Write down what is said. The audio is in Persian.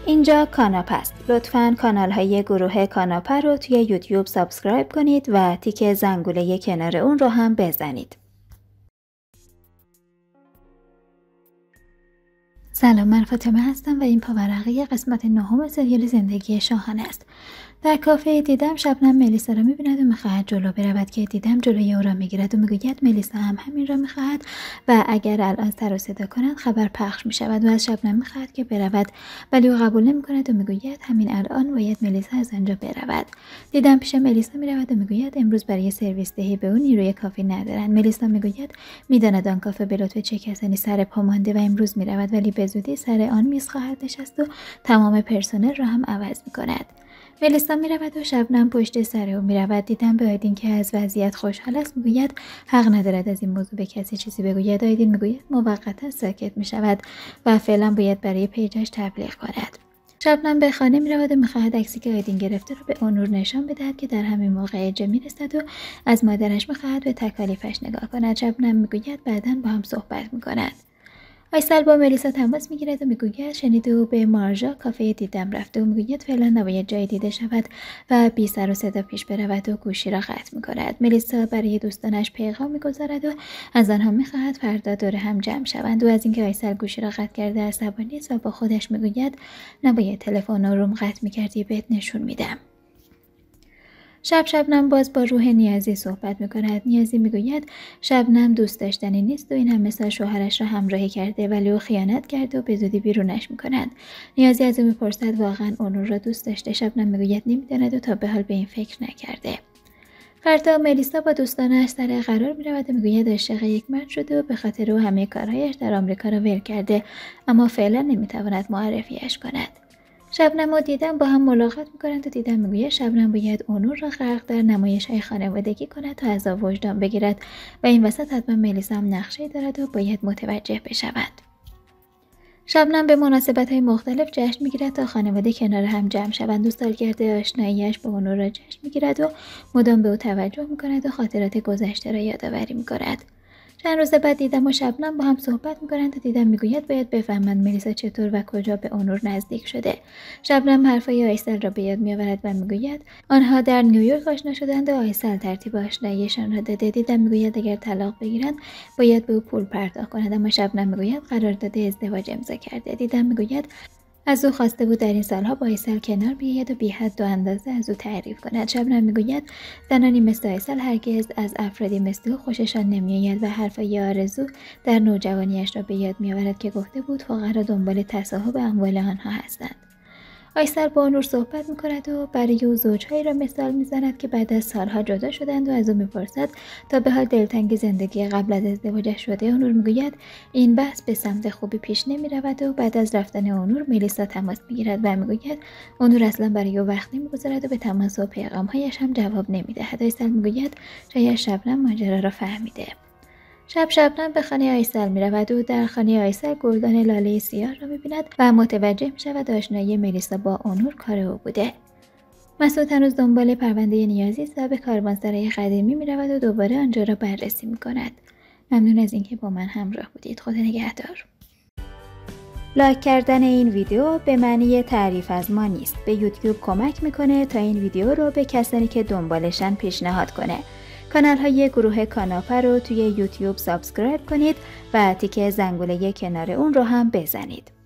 اینجا کاناپ است. لطفاً کانال های گروه کاناپ رو توی یوتیوب سابسکرایب کنید و تیک زنگوله کنار اون رو هم بزنید. سلام، من فاطمه هستم و این پاورقی قسمت 9 سریال زندگی شاهانه است. در کافه دیدم شبنم ملیسا را می‌بیند و می‌خواهد جلو برود که دیدم جلوی او را می‌گیرد و می‌گوید ملیسا هم همین را می‌خواهد و اگر الان سر و صدا کند خبر پخش می‌شود و از شبنم می‌خواهد که برود، ولی او قبول نمی‌کند و می‌گوید همین الان باید ملیسا از آنجا برود. دیدم پیش ملیسا می‌رود و می‌گوید امروز برای سرویس دهی به او نیروی کافی ندارند. ملیسا می‌گوید می‌داند آن کافه به لطف چه کسانی سر پا مانده و امروز می‌رود، ولی به زودی سر آن میز خواهد نشست و تمام پرسنل را هم عوض می‌کند. ملیسا میرود و شبنم پشت سر او میرود. دیدم به آیدین که از وضعیت خوشحال است میگوید حق ندارد از این موضوع به کسی چیزی بگوید. آیدین میگوید موقتا ساکت میشود و فعلا باید برای پیجش تبلیغ کند. شبنم به خانه میرود و میخواهد عکسی که آیدین گرفته رو به اونور نشان بدهد که در همین موقع اجه میرسد و از مادرش میخواهد به تکالیفش نگاه کند. شبنم میگوید بعداً با هم صحبت میکنند. آیسل با ملیسا تماس میگیرد و میگوید شنیده او به مارژا کافه دیدم رفته و میگوید فعلا نباید جای دیده شود و بی سر و صدا پیش برود و گوشی را قطع میکند. ملیسا برای دوستانش پیغام میگذارد و از آنها میخواهد فردا دور هم جمع شوند و از اینکه آیسل گوشی را قطع کرده عصبانی است و با خودش میگوید نباید تلفن رو قطع میکردی، بهت نشون میدم. شبنم باز با روح نیازی صحبت میکند. نیازی میگوید شبنم دوست داشتنی نیست و این هم مثل شوهرش را همراهی کرده، ولی او خیانت کرده و به زودی بیرونش میکند. نیازی از او میپرسد واقعا اونور را دوست داشته؟ شبنم میگوید نمیداند و تا به حال به این فکر نکرده. فردا ملیسا با دوستانش سر قرار میرود و میگوید عاشق یک مرد شده و به خاطر او همه کارهایش در آمریکا را ول کرده، اما فعلا نمیتواند معرفیش کند. شبنم و دیدم با هم ملاقات میکنند و دیدم میگوید شبنم باید اونور را غرق در نمایش‌های خانوادگی کند تا عذاب وجدان بگیرد و این وسط حتما ملیسا هم نقشه‌ای دارد و باید متوجه بشود. شبنم به مناسبت‌های مختلف جشن میگیرد تا خانواده کنار هم جمع شوند و سالگرد آشنایی‌اش با اونور را جشن میگیرد و مدام به او توجه میکند و خاطرات گذشته را یادآوری میکند. چند روز بعد دیدم و شبنم با هم صحبت میکنند و دیدم میگوید باید بفهمند ملیسا چطور و کجا به اونور نزدیک شده. شبنم حرفای آیسل را به یاد میآورد و میگوید آنها در نیویورک آشنا شدند و آیسل ترتیب آشناییشان را داده. دیدم میگوید اگر طلاق بگیرند باید به او پول پرداخت کند، اما شبنم میگوید قرارداد ازدواج امضا کرده. دیدم میگوید از او خواسته بود در این سالها با آیسل کنار بیاید و بی حد و اندازه از او تعریف کند. شبنم میگوید زنانی مثل آیسل هرگز از افرادی مثل او خوششان نمیآید و حرفای آرزو در نوجوانیش را به یاد میآورد که گفته بود فقرا دنبال تصاحب اموال آنها هستند. آیسل با اونور صحبت میکند و برای او زوجهایی را مثال میزند که بعد از سالها جدا شدند و از او میپرسد تا به حال دلتنگ زندگی قبل از ازدواجش شده. اونور میگوید این بحث به سمت خوبی پیش نمیرود و بعد از رفتن اونور ملیسا تماس میگیرد و میگوید اونور اصلا برای او وقت نمیگذارد و به تماس و پیغامهایش هم جواب نمیدهد. آیسل میگوید شاید شبنم ماجرا را فهمیده. شبنم به خانه آیسل می رود و در خانه آیسل گلدان لاله سیاه را می بیند و متوجه می شود آشنایی ملیسا با اونور کار او بوده. مسعود هنوز دنبال پرونده نیازی است و به کاروانسرای قدیمی می رود و دوباره آنجا را بررسی می کند. ممنون از اینکه با من همراه بودید. خدا نگهدار. لایک کردن این ویدیو به معنی تعریف از ما نیست. به یوتیوب کمک میکنه تا این ویدیو رو به کسانی که دنبالشن پیشنهاد کنه. کانال های گروه کاناپ رو توی یوتیوب سابسکرایب کنید و تیک زنگوله کنار اون رو هم بزنید.